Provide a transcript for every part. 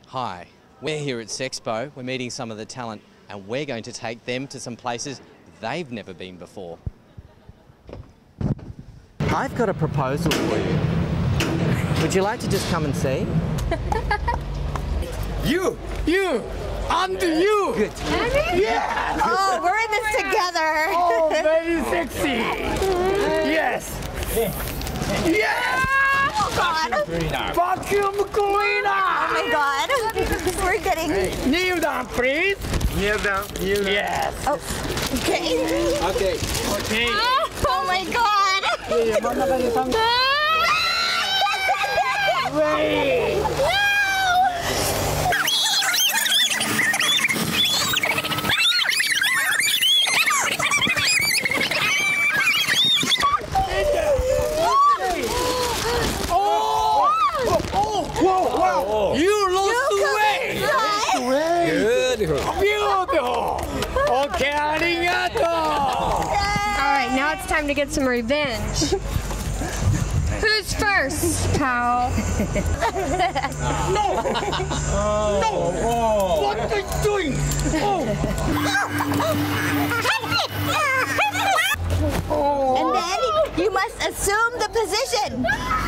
Hi, we're here at Sexpo. We're meeting some of the talent and we're going to take them to some places they've never been before. I've got a proposal for you. Would you like to just come and see? You, and you. Good. Yeah. Oh, we're in this together. Oh, very sexy. Yes. Yeah. Oh God. Vacuum cleaner. Oh my God. We're getting. Kneel down, please. Kneel down. Yes. Oh. Okay. Okay. Okay. Oh my God. Wait. Wow! You lost the way! Good! Beautiful! Okay, arigato! Alright, now it's time to get some revenge. Who's first, pal? No! What are you doing? And then you must assume the position.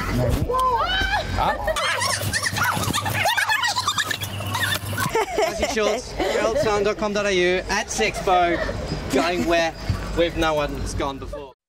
Shorts, girlson.com.au at Sexpo, going where no one's gone before.